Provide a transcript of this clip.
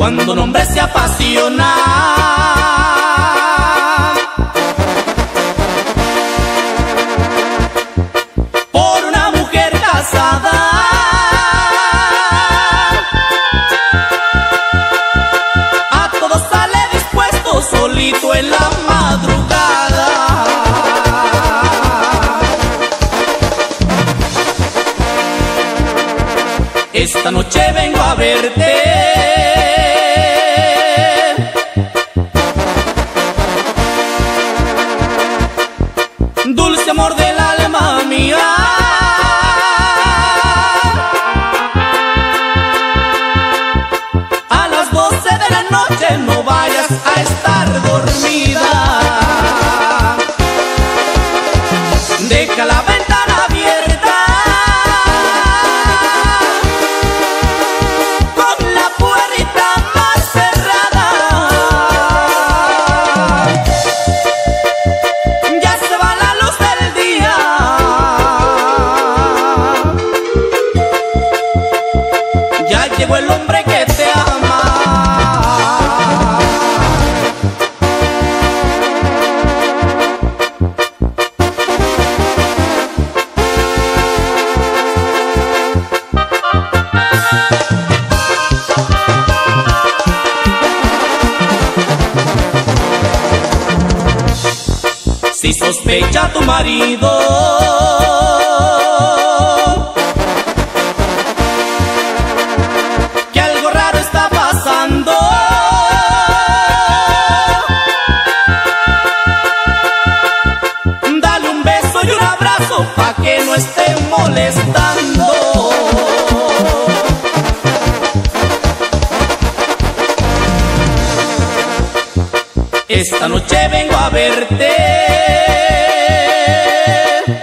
cuando un hombre se apasiona por una mujer casada, a todo sale dispuesto solito en la madrugada. Esta noche vengo a verte, dulce amor del alma mía. A las 12 de la noche no vayas a estar dormida. Deja la ventana abierta, con la puerta más cerrada. Ya se va la luz del día, ya llegó el hombre que te ama. Si sospecha tu marido que algo raro está pasando, dale un beso y un abrazo pa' que no esté molestando. Esta noche vengo a verte,